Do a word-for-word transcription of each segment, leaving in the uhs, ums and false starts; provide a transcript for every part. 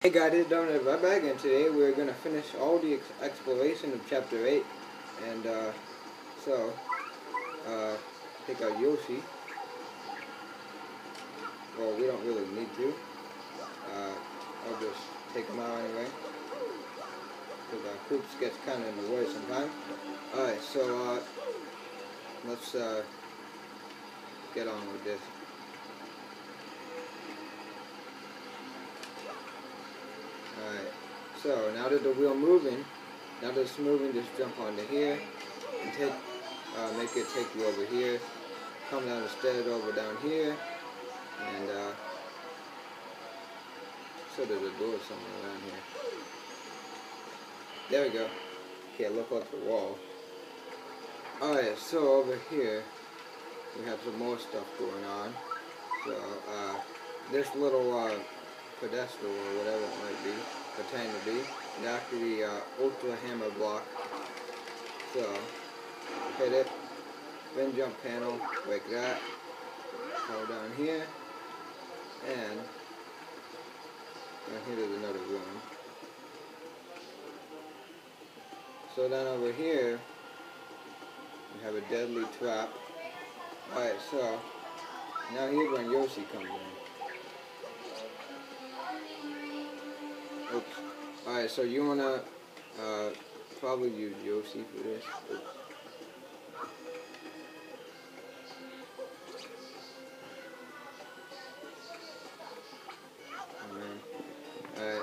Hey guys, it's Dominic right back, and today we're going to finish all the ex exploration of Chapter eight. And uh, so, uh, take out Yoshi. Well, we don't really need to. Uh, I'll just take him out anyway, because our poops gets kind of in the way sometimes. Alright, so uh, let's uh, get on with this. Alright, so now that the wheel moving, now that it's moving, just jump onto here and take, uh, make it take you over here. Come down the stairs over down here, and uh, so there's a door somewhere around here. There we go. Okay, look up the wall. Alright, so over here we have some more stuff going on. So uh, this little uh, pedestal or whatever it might be, pretend to be, is actually the uh, ultra hammer block. So hit it, then jump panel like that. Go down here, and down here there's another room. So then over here we have a deadly trap. Alright, so now here's when Yoshi comes in. Oops. Alright, so you wanna uh, probably use Yoshi for this. Oops. Alright.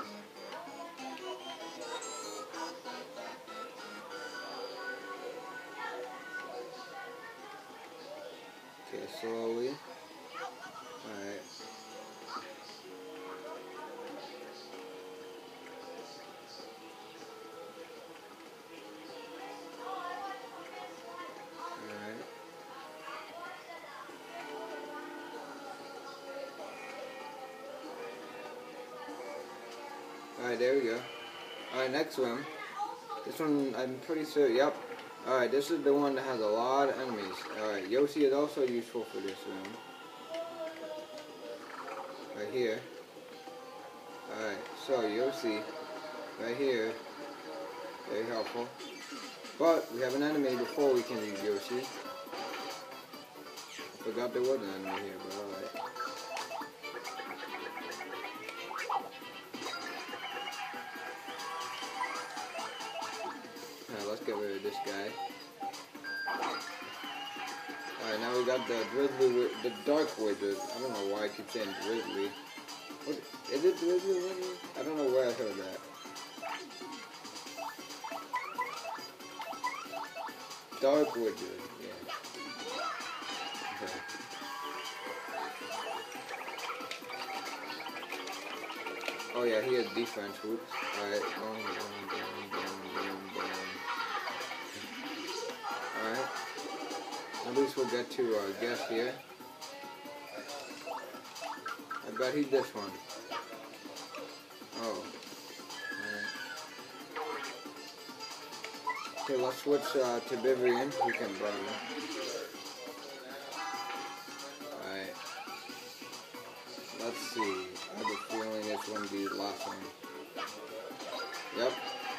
Okay, slowly. Alright. Alright. Alright, there we go. Alright, next one. This one, I'm pretty sure, yep. Alright, this is the one that has a lot of enemies. Alright, Yoshi is also useful for this room. Right here. Alright, so Yoshi, right here, very helpful. But we have an enemy before we can use Yoshi. I forgot there was an enemy here, but alright. Alright, let's get rid of this guy. Alright, now we got the Drizzly, the Dark Wizard. I don't know why I keep saying Drizzly. What, is it Drizzly Wizard? I don't know where I heard that. Dark Wizard, yeah. Okay. Oh yeah, he has defense. Whoops. Alright. Boom, boom, boom, boom, boom, boom. Alright. At least we'll get to our guest here. I bet he's this one. Oh. Alright. Okay, let's switch uh, to Vivian. We can burn him. Alright. Let's see. I have a feeling this one will be the last one. Yep.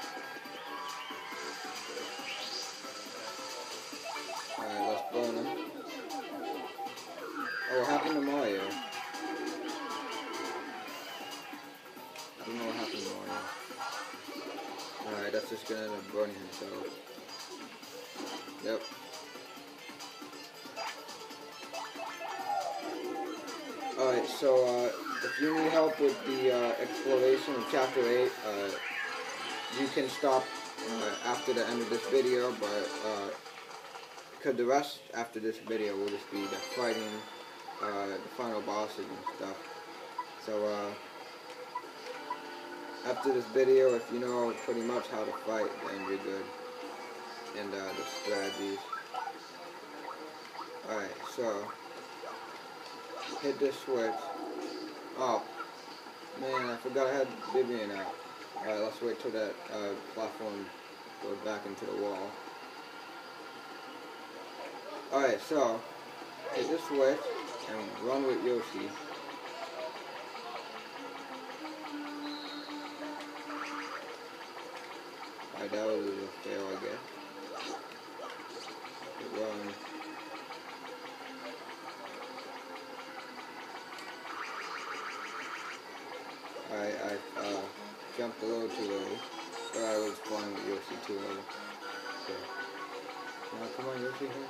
Alright, let's burn him. Oh, what happened to Mario? I don't know what happened to Mario. Alright, that's just gonna end up burning himself. Yep. Alright, so uh, if you need help with the uh, exploration of Chapter eight, uh, you can stop uh, after the end of this video, but uh, because the rest after this video will just be the fighting, uh, the final bosses and stuff. So uh, after this video, if you know pretty much how to fight, then you're good. And uh, the strategies. Alright, so hit this switch. Oh, man, I forgot I had Vivian out. Alright, let's wait till that uh, platform goes back into the wall. Alright, so hit this switch and run with Yoshi. Alright, that was a fail, I guess. Good run. Alright, I uh, jumped a little too early. But I was flying with Yoshi too early. Okay. Now come on, Yoshi here.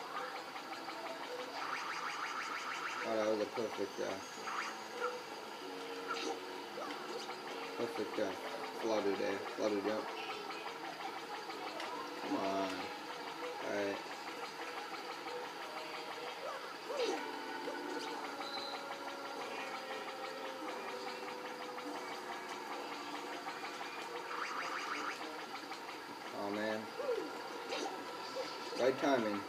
Oh, that was a perfect, uh, perfect, uh, flutter there, flutter jump. Come on. Alright. Oh man. Right timing.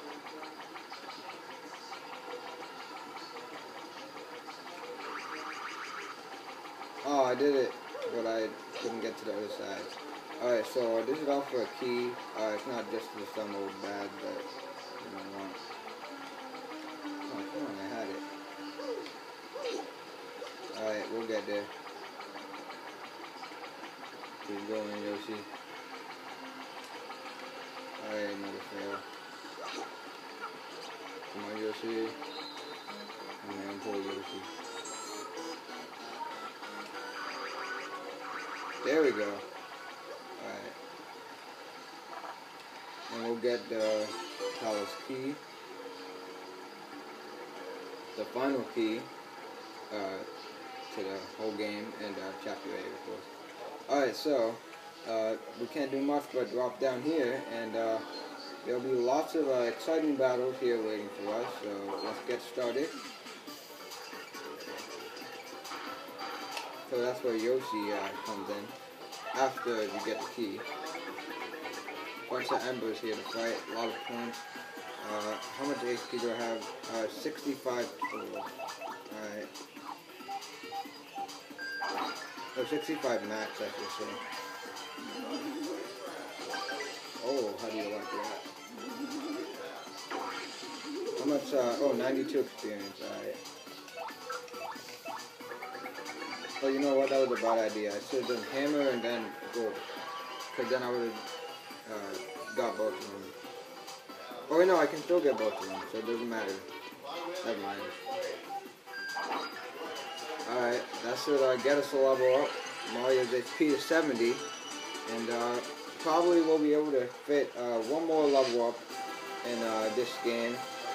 Oh, I did it, but I couldn't get to the other side. Alright, so this is all for a key. Uh, it's not just for some old bad, but you don't want. Oh, come on, I had it. Alright, we'll get there. Keep going, Yoshi. Alright, another fail. Come on, Yoshi. Oh man, poor Yoshi. There we go. Alright. And we'll get the palace key. The final key uh, to the whole game and uh, chapter eight, of course. Alright, so uh, we can't do much but drop down here, and uh, there'll be lots of uh, exciting battles here waiting for us, so let's get started. So that's where Yoshi uh, comes in, after you get the key. Bunch of embers here to fight, a lot of points. Uh, how much H P do I have? Uh, sixty-five total. Alright. Oh, sixty-five max, I should say. Oh, how do you like that? How much, uh, oh, ninety-two experience, alright. Oh, you know what, that was a bad idea. I should have done hammer and then gold. Because then I would have uh, got both of them. Oh, wait, no, I can still get both of them, so it doesn't matter. Never mind. Alright, that should uh, get us a level up. Mario's H P is seventy. And uh, probably we'll be able to fit uh, one more level up in uh, this game.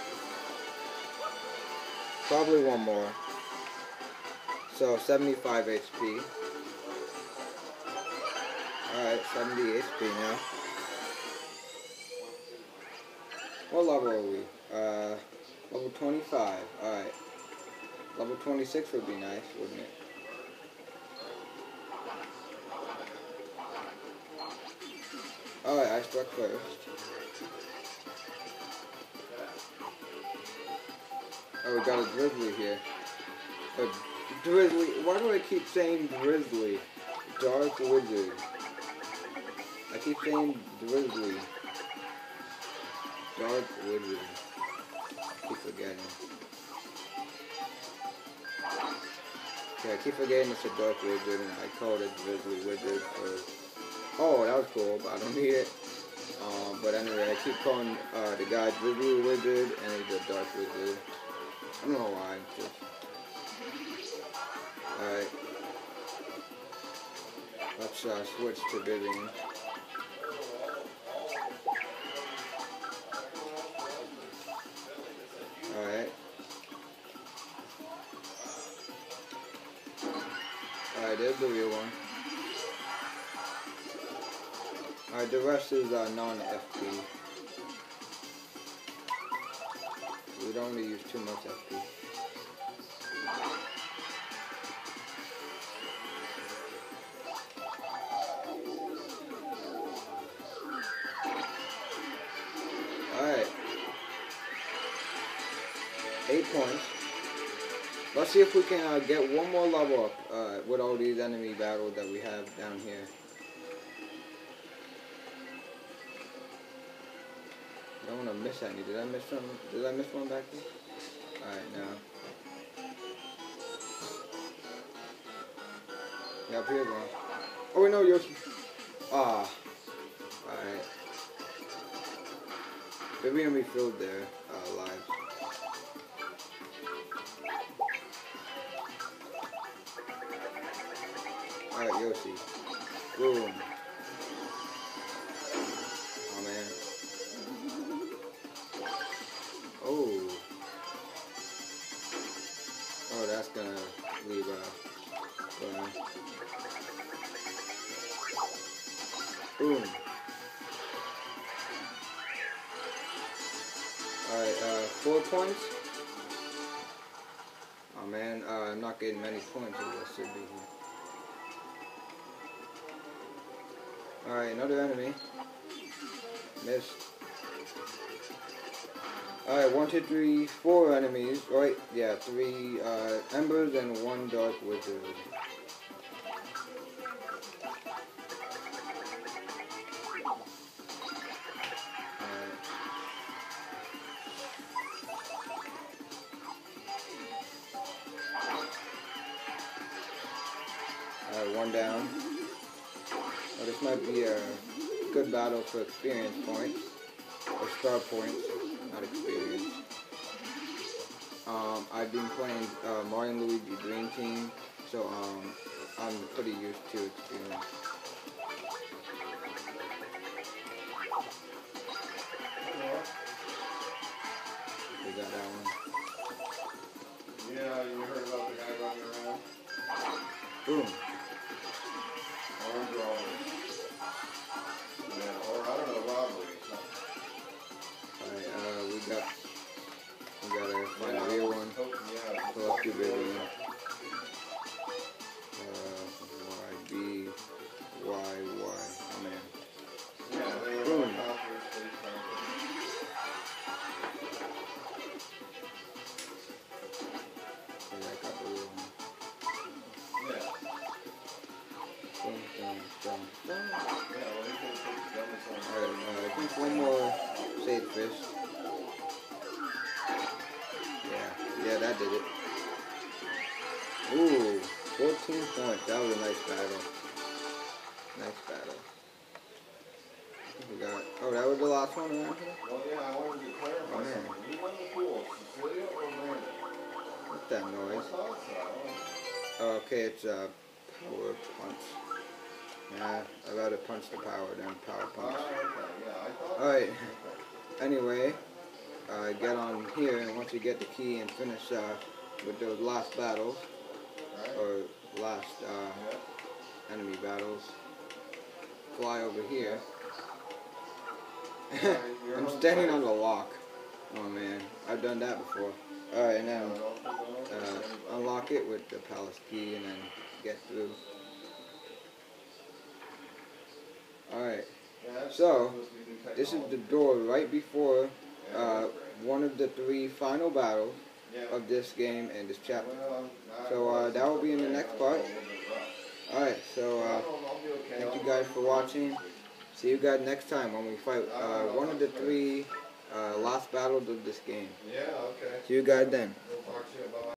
Probably one more. So seventy-five H P. Alright, seventy H P now. What level are we? Uh, level twenty-five. Alright. Level twenty-six would be nice, wouldn't it? Alright, I struck first. Oh, we got a Drizzly here. A Drizzly. Why do I keep saying Drizzly? Dark Wizard. I keep saying Drizzly. Dark Wizard. I keep forgetting. Yeah, I keep forgetting it's a Dark Wizard and I called it Drizzly Wizard for... Oh, that was cool, but I don't need it. Um, but anyway, I keep calling uh, the guy Drizzly Wizard and he's a Dark Wizard. I don't know why. Just... Alright. Let's uh, switch to Vivian. Alright. Alright, there's the real one. Alright, the rest is uh, non-F P. We don't really use too much F P. Alright. Eight points. Let's see if we can uh, get one more level up uh, with all these enemy battles that we have down here. I don't want to miss any. Did I miss some? Did I miss one back there? Alright, now. Yeah, up here, bro. Oh, wait, no, Yoshi. Ah. Alright. Maybe gonna refilled their uh, lives. Alright, Yoshi. Boom. Oh man. Oh. Oh, that's gonna leave a burn. Boom. Alright, uh, four points. Oh man, uh, I'm not getting many points as I should be here. Alright, another enemy. Missed. Alright, one, two, three, four enemies. Right, yeah, three uh, embers and one dark wizard. Alright, one down. Well, this might be a good battle for experience points. Or star points, not experience. Um, I've been playing uh, Mario and Luigi Dream Team, so um, I'm pretty used to experience. We got that one. Yeah, you heard about the guy running around? Boom. Armed robbery. Yeah, or I don't know, robbery. Alright, uh, we got, we gotta find Yeah, a real one. yeah. So let's do baby one. Uh, Y, B, Y, Y. Oh man. Yeah, they were Boom. all conference, police conference. Yeah, I got the real one. Yeah. Boom, boom, boom, boom. Yeah, well, they could put the guns on. Alright, uh, I think one more save fish. Yeah, yeah, that did it. Ooh, fourteen points. That was a nice battle. Nice battle. We got. Oh, that was the last one around here? Well, yeah, I wanted to clarify Oh, man. something. You win the pool, Cecilia or Randy? What's that I noise? thought so. Oh, okay, it's a power punch. Nah, I'd rather punch the power than power Oh, punch. okay, yeah, I thought. Alright, anyway, uh, get on here, and once you get the key and finish uh, with those last battles, Right. or last uh, Yeah. enemy battles, fly over here. Yeah, you're I'm on standing fire. on the lock. Oh man, I've done that before. Alright, and now Uh, uh, unlock it with the palace key and then get through. Alright, so this is the door right before uh, one of the three final battles of this game and this chapter. So uh, that will be in the next part. Alright, so uh, thank you guys for watching. See you guys next time when we fight uh, one of the three uh, last battles of this game. Yeah, okay. See you guys then. We'll talk to you about